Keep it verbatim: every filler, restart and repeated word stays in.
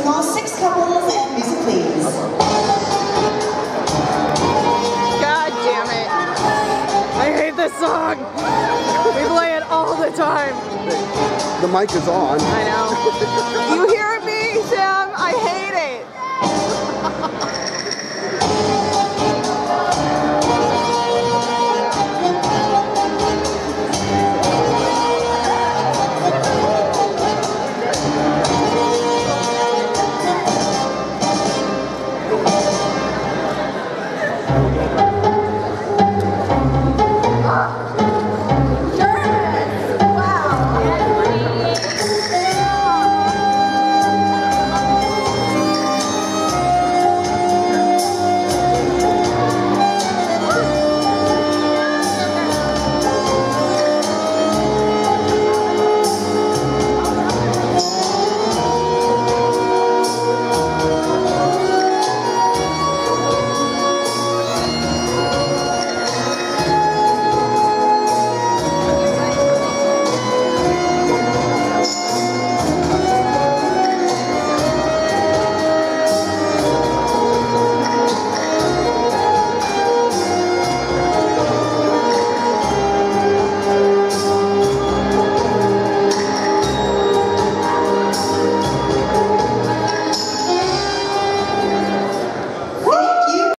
call six couples and music please. God damn it. I hate this song. We play it all the time. The mic is on. I know. You